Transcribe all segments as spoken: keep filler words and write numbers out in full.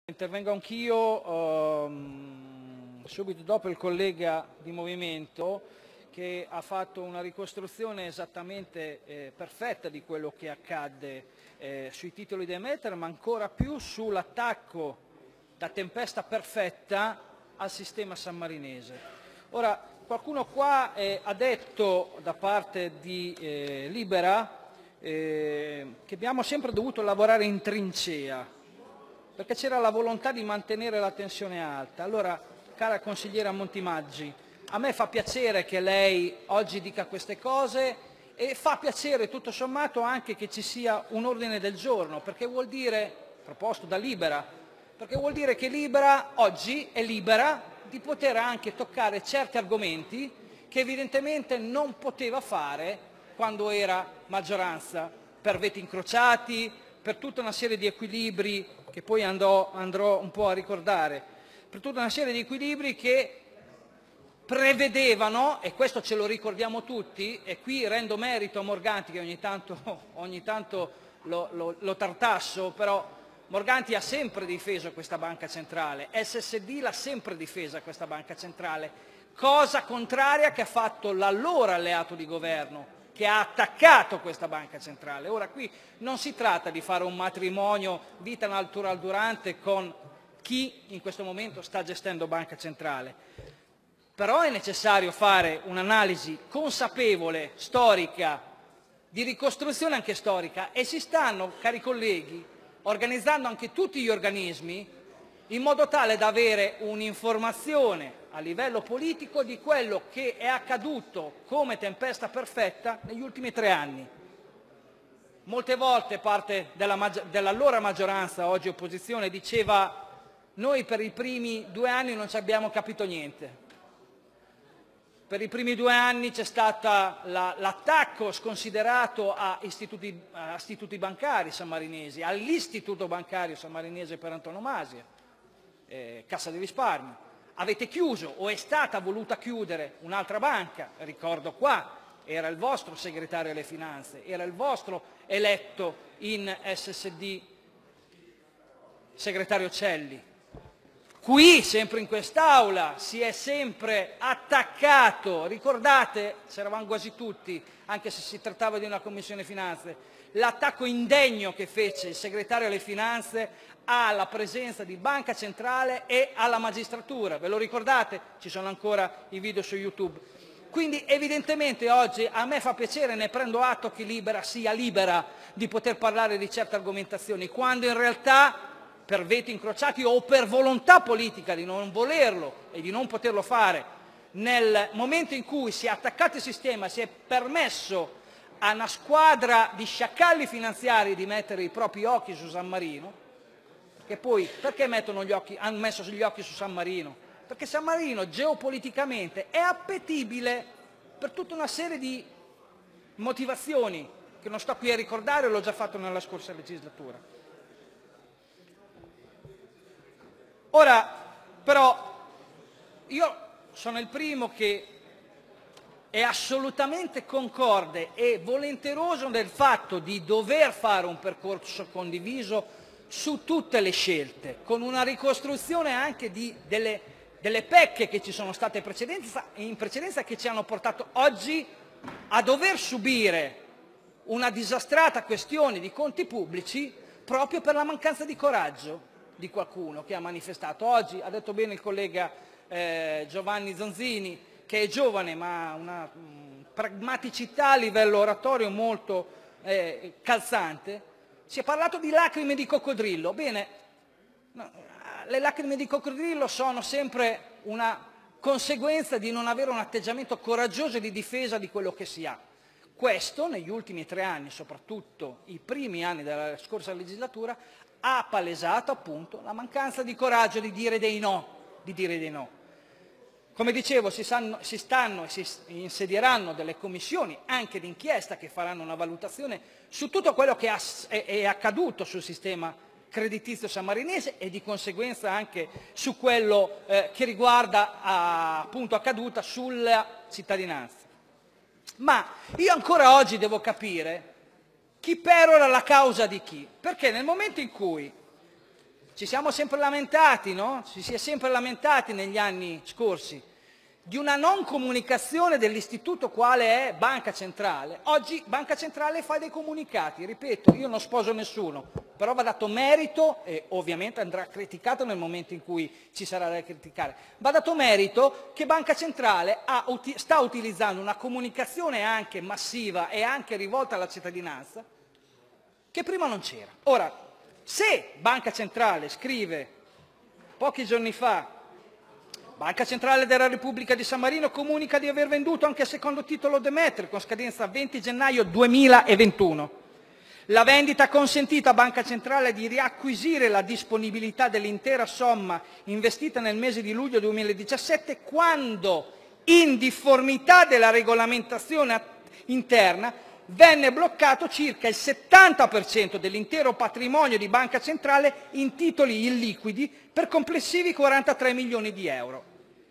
Intervengo anch'io um, subito dopo il collega di Movimento che ha fatto una ricostruzione esattamente eh, perfetta di quello che accadde eh, sui titoli di Demeter, ma ancora più sull'attacco da tempesta perfetta al sistema sammarinese. Ora, qualcuno qua eh, ha detto da parte di eh, Libera eh, che abbiamo sempre dovuto lavorare in trincea, perché c'era la volontà di mantenere la tensione alta. Allora, cara consigliera Montimaggi, a me fa piacere che lei oggi dica queste cose e fa piacere tutto sommato anche che ci sia un ordine del giorno, perché vuol dire, proposto da Libera, perché vuol dire che Libera oggi è libera di poter anche toccare certi argomenti che evidentemente non poteva fare quando era maggioranza, per veti incrociati, per tutta una serie di equilibri che poi andrò, andrò un po' a ricordare, per tutta una serie di equilibri che prevedevano, e questo ce lo ricordiamo tutti, e qui rendo merito a Morganti che ogni tanto, ogni tanto lo, lo, lo tartasso, però Morganti ha sempre difeso questa banca centrale, S S D l'ha sempre difesa questa banca centrale, cosa contraria che ha fatto l'allora alleato di governo, che ha attaccato questa banca centrale. Ora qui non si tratta di fare un matrimonio vita natural durante con chi in questo momento sta gestendo banca centrale, però è necessario fare un'analisi consapevole, storica, di ricostruzione anche storica, e si stanno, cari colleghi, organizzando anche tutti gli organismi in modo tale da avere un'informazione a livello politico di quello che è accaduto come tempesta perfetta negli ultimi tre anni. Molte volte parte dell'allora maggioranza, oggi opposizione, diceva noi per i primi due anni non ci abbiamo capito niente. Per i primi due anni c'è stato l'attacco sconsiderato a istituti, a istituti bancari sammarinesi, all'istituto bancario sammarinese per antonomasia, eh, Cassa di Risparmio. Avete chiuso, o è stata voluta chiudere, un'altra banca, ricordo qua, era il vostro segretario alle finanze, era il vostro eletto in S S D, segretario Celli. Qui, sempre in quest'Aula, si è sempre attaccato, ricordate, c'eravamo quasi tutti, anche se si trattava di una commissione finanze, l'attacco indegno che fece il segretario alle finanze alla presenza di Banca Centrale e alla magistratura, ve lo ricordate? Ci sono ancora i video su YouTube. Quindi evidentemente oggi a me fa piacere, ne prendo atto, che Libera sia libera di poter parlare di certe argomentazioni, quando in realtà per veti incrociati o per volontà politica di non volerlo e di non poterlo fare, nel momento in cui si è attaccato il sistema, si è permesso a una squadra di sciacalli finanziari di mettere i propri occhi su San Marino, che poi perché mettono gli occhi, hanno messo gli occhi su San Marino? Perché San Marino geopoliticamente è appetibile per tutta una serie di motivazioni che non sto qui a ricordare, l'ho già fatto nella scorsa legislatura. Ora, però, io sono il primo che è assolutamente concorde e volenteroso del fatto di dover fare un percorso condiviso su tutte le scelte, con una ricostruzione anche di, delle, delle pecche che ci sono state in precedenza che ci hanno portato oggi a dover subire una disastrata questione di conti pubblici proprio per la mancanza di coraggio di qualcuno che ha manifestato. Oggi ha detto bene il collega eh, Giovanni Zonzini, che è giovane ma ha una mh, pragmaticità a livello oratorio molto eh, calzante. Si è parlato di lacrime di coccodrillo. Bene, no, le lacrime di coccodrillo sono sempre una conseguenza di non avere un atteggiamento coraggioso e di difesa di quello che si ha. Questo negli ultimi tre anni, soprattutto i primi anni della scorsa legislatura, ha palesato appunto la mancanza di coraggio di dire dei no, di dire dei no. Come dicevo, si, sanno, si stanno e si insedieranno delle commissioni anche d'inchiesta che faranno una valutazione su tutto quello che è, è accaduto sul sistema creditizio sammarinese e di conseguenza anche su quello eh, che riguarda a, appunto accaduta sulla cittadinanza. Ma io ancora oggi devo capire chi perora la causa di chi, perché nel momento in cui ci siamo sempre lamentati, no? Ci si è sempre lamentati negli anni scorsi di una non comunicazione dell'istituto quale è Banca Centrale. Oggi Banca Centrale fa dei comunicati, ripeto, io non sposo nessuno, però va dato merito, e ovviamente andrà criticato nel momento in cui ci sarà da criticare, va dato merito che Banca Centrale ha, sta utilizzando una comunicazione anche massiva e anche rivolta alla cittadinanza che prima non c'era. Ora, se Banca Centrale scrive pochi giorni fa: Banca Centrale della Repubblica di San Marino comunica di aver venduto anche il secondo titolo Demeter con scadenza venti gennaio duemilaventuno. La vendita ha consentito a Banca Centrale di riacquisire la disponibilità dell'intera somma investita nel mese di luglio duemiladiciassette, quando, in difformità della regolamentazione interna, venne bloccato circa il settanta per cento dell'intero patrimonio di Banca Centrale in titoli illiquidi per complessivi quarantatré milioni di euro.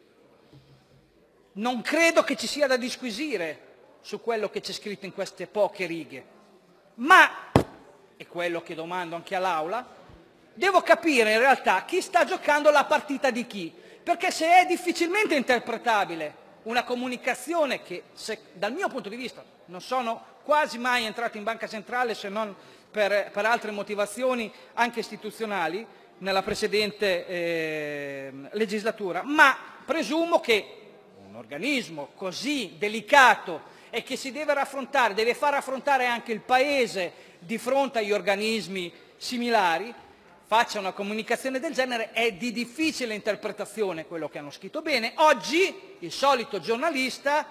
Non credo che ci sia da disquisire su quello che c'è scritto in queste poche righe, ma, è quello che domando anche all'Aula, devo capire in realtà chi sta giocando la partita di chi, perché se è difficilmente interpretabile una comunicazione che, se, dal mio punto di vista, non sono quasi mai entrato in Banca Centrale se non per, per altre motivazioni anche istituzionali nella precedente eh, legislatura, ma presumo che un organismo così delicato e che si deve raffrontare, deve far affrontare anche il Paese di fronte agli organismi similari, faccia una comunicazione del genere. È di difficile interpretazione quello che hanno scritto. Bene, oggi il solito giornalista,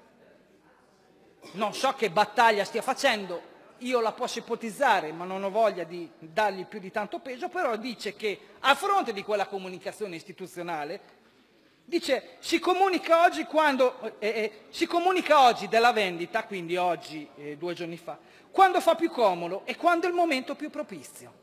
non so che battaglia stia facendo, io la posso ipotizzare, ma non ho voglia di dargli più di tanto peso, però dice che a fronte di quella comunicazione istituzionale, dice si comunica oggi, quando, eh, eh, si comunica oggi della vendita, quindi oggi, eh, due giorni fa, quando fa più comodo e quando è il momento più propizio.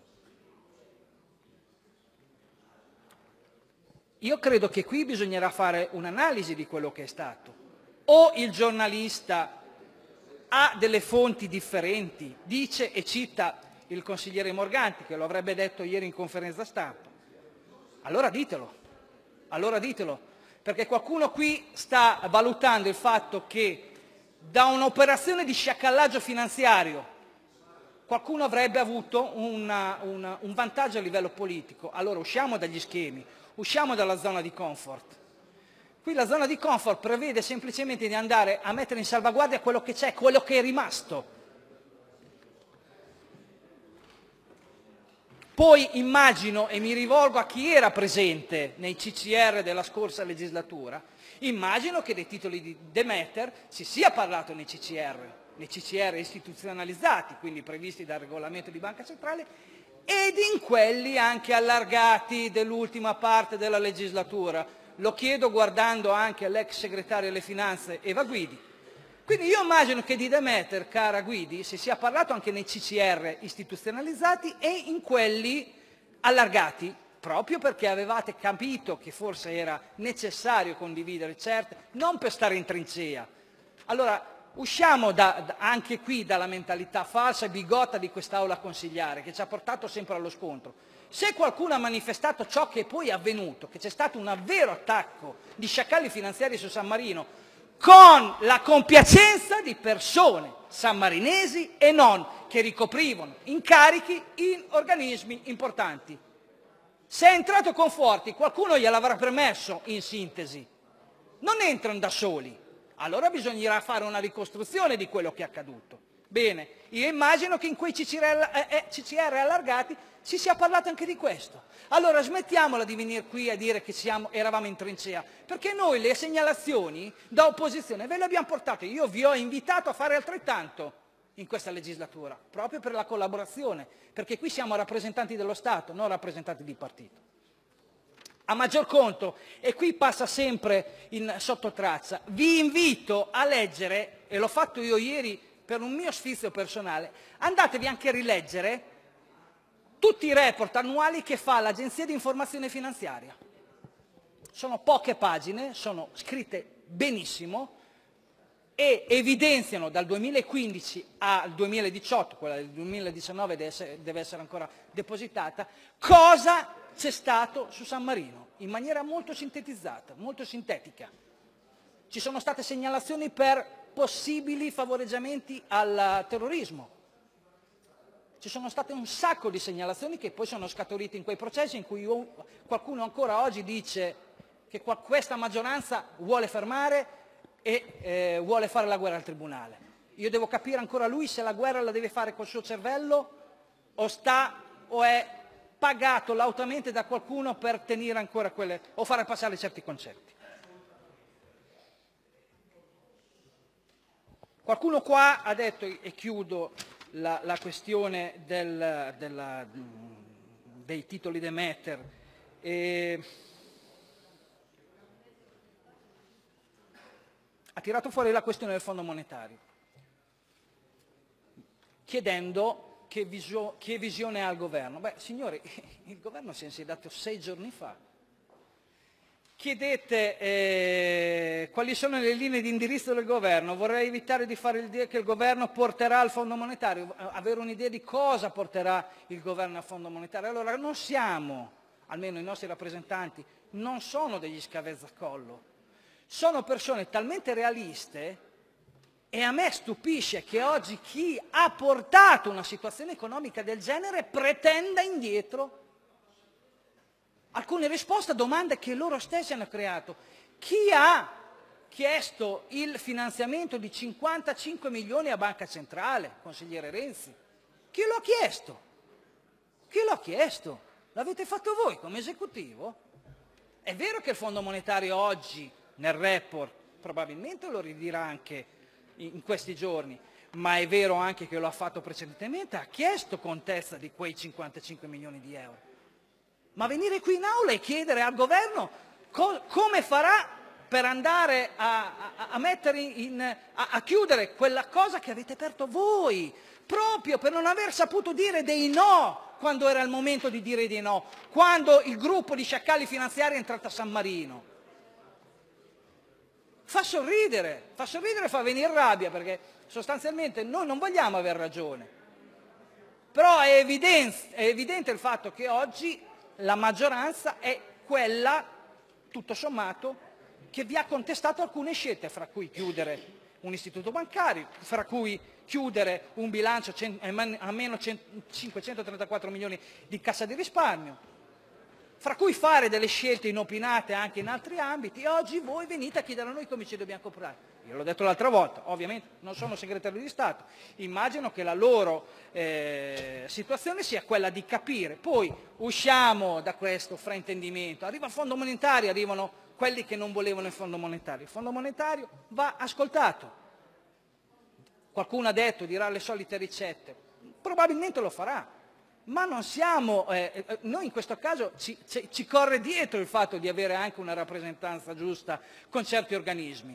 Io credo che qui bisognerà fare un'analisi di quello che è stato. O il giornalista ha delle fonti differenti, dice e cita il consigliere Morganti, che lo avrebbe detto ieri in conferenza stampa, allora ditelo, allora ditelo, perché qualcuno qui sta valutando il fatto che da un'operazione di sciacallaggio finanziario qualcuno avrebbe avuto una, una, un vantaggio a livello politico. Allora usciamo dagli schemi, usciamo dalla zona di comfort. Qui la zona di comfort prevede semplicemente di andare a mettere in salvaguardia quello che c'è, quello che è rimasto. Poi immagino, e mi rivolgo a chi era presente nei C C R della scorsa legislatura, immagino che dei titoli di Demeter si sia parlato nei C C R, nei C C R istituzionalizzati, quindi previsti dal regolamento di Banca Centrale, ed in quelli anche allargati dell'ultima parte della legislatura. Lo chiedo guardando anche all'ex segretario alle finanze Eva Guidi. Quindi io immagino che di Demeter, cara Guidi, si sia parlato anche nei C C R istituzionalizzati e in quelli allargati, proprio perché avevate capito che forse era necessario condividere certe, non per stare in trincea. Allora usciamo da, da, anche qui dalla mentalità falsa e bigotta di quest'Aula consigliare, che ci ha portato sempre allo scontro. Se qualcuno ha manifestato ciò che poi è avvenuto, che c'è stato un vero attacco di sciacalli finanziari su San Marino, con la compiacenza di persone sammarinesi e non, che ricoprivano incarichi in organismi importanti. Se è entrato Conforti, qualcuno gliel'avrà permesso, in sintesi. Non entrano da soli. Allora bisognerà fare una ricostruzione di quello che è accaduto. Bene, io immagino che in quei C C R, eh, C C R allargati si sia parlato anche di questo. Allora smettiamola di venire qui a dire che siamo, eravamo in trincea, perché noi le segnalazioni da opposizione ve le abbiamo portate. Io vi ho invitato a fare altrettanto in questa legislatura, proprio per la collaborazione, perché qui siamo rappresentanti dello Stato, non rappresentanti di partito. A maggior conto, e qui passa sempre in sottotraccia, vi invito a leggere, e l'ho fatto io ieri per un mio sfizio personale, andatevi anche a rileggere tutti i report annuali che fa l'Agenzia di Informazione Finanziaria. Sono poche pagine, sono scritte benissimo e evidenziano dal duemilaquindici al duemiladiciotto, quella del duemiladiciannove deve essere, deve essere ancora depositata, cosa c'è stato su San Marino, in maniera molto sintetizzata, molto sintetica. Ci sono state segnalazioni per possibili favoreggiamenti al terrorismo. Ci sono state un sacco di segnalazioni che poi sono scaturite in quei processi in cui qualcuno ancora oggi dice che questa maggioranza vuole fermare e eh, vuole fare la guerra al Tribunale. Io devo capire ancora lui se la guerra la deve fare col suo cervello o sta o è pagato lautamente da qualcuno per tenere ancora quelle o fare passare certi concetti. Qualcuno qua ha detto, e chiudo, la, la questione del, della, dei titoli Demeter. E ha tirato fuori la questione del Fondo Monetario, chiedendo che, visio, che visione ha il governo. Beh, signori, il governo si è insediato sei giorni fa. Chiedete eh, quali sono le linee di indirizzo del governo. Vorrei evitare di fare l'idea che il governo porterà al Fondo Monetario, avere un'idea di cosa porterà il governo al Fondo Monetario. Allora non siamo, almeno i nostri rappresentanti, non sono degli scavezzacollo, sono persone talmente realiste, e a me stupisce che oggi chi ha portato una situazione economica del genere pretenda indietro alcune risposte a domande che loro stessi hanno creato. Chi ha chiesto il finanziamento di cinquantacinque milioni a Banca Centrale, consigliere Renzi? Chi lo ha chiesto? Chi lo ha chiesto? L'avete fatto voi come esecutivo? È vero che il Fondo Monetario oggi, nel report, probabilmente lo ridirà anche in questi giorni, ma è vero anche che lo ha fatto precedentemente, ha chiesto contezza di quei cinquantacinque milioni di euro. Ma venire qui in aula e chiedere al governo co come farà per andare a, a, a mettere in, a, a chiudere quella cosa che avete aperto voi, proprio per non aver saputo dire dei no quando era il momento di dire dei no, quando il gruppo di sciacalli finanziari è entrato a San Marino. Fa sorridere, fa sorridere e fa venire rabbia, perché sostanzialmente noi non vogliamo aver ragione. Però è evidente, è evidente il fatto che oggi la maggioranza è quella, tutto sommato, che vi ha contestato alcune scelte, fra cui chiudere un istituto bancario, fra cui chiudere un bilancio a meno cinquecentotrentaquattro milioni di cassa di risparmio, fra cui fare delle scelte inopinate anche in altri ambiti, e oggi voi venite a chiedere a noi come ci dobbiamo comprare. Io l'ho detto l'altra volta, ovviamente non sono segretario di Stato, immagino che la loro eh, situazione sia quella di capire. Poi usciamo da questo fraintendimento, arriva il Fondo Monetario, arrivano quelli che non volevano il Fondo Monetario. Il Fondo Monetario va ascoltato. Qualcuno ha detto, dirà le solite ricette, probabilmente lo farà. Ma non siamo, eh, noi in questo caso ci, ci, ci corre dietro il fatto di avere anche una rappresentanza giusta con certi organismi.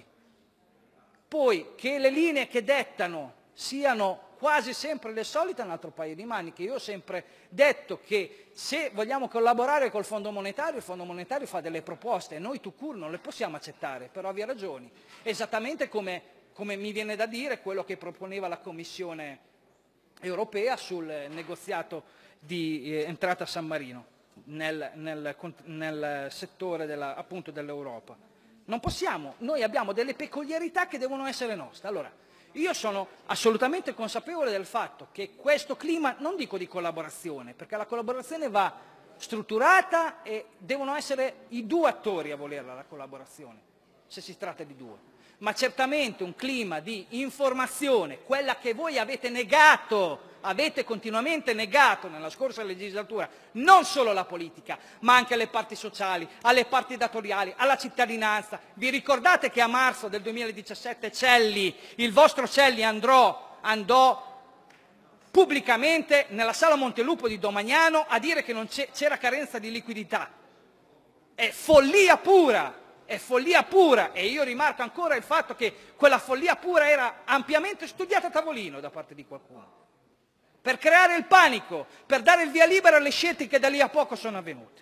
Poi che le linee che dettano siano quasi sempre le solite è un altro paio di maniche. Io ho sempre detto che se vogliamo collaborare col Fondo Monetario, il Fondo Monetario fa delle proposte e noi tout court non le possiamo accettare per ovvie ragioni. Esattamente come, come mi viene da dire quello che proponeva la Commissione europea sul negoziato di eh, entrata a San Marino nel, nel, nel settore della, appunto dell'Europa. Non possiamo, noi abbiamo delle peculiarità che devono essere nostre. Allora, io sono assolutamente consapevole del fatto che questo clima, non dico di collaborazione, perché la collaborazione va strutturata e devono essere i due attori a volerla la collaborazione, se si tratta di due. Ma certamente un clima di informazione, quella che voi avete negato, avete continuamente negato nella scorsa legislatura, non solo alla politica, ma anche alle parti sociali, alle parti datoriali, alla cittadinanza. Vi ricordate che a marzo del duemiladiciassette Celli, il vostro Celli andrò, andò pubblicamente nella sala Montelupo di Domagnano a dire che non c'era carenza di liquidità? È follia pura! È follia pura, e io rimarco ancora il fatto che quella follia pura era ampiamente studiata a tavolino da parte di qualcuno, per creare il panico, per dare il via libera alle scelte che da lì a poco sono avvenute.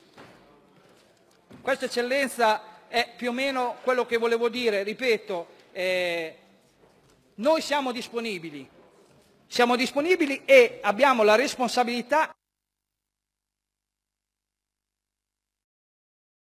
Questa, Eccellenza, è più o meno quello che volevo dire. Ripeto, eh, noi siamo disponibili, siamo disponibili e abbiamo la responsabilità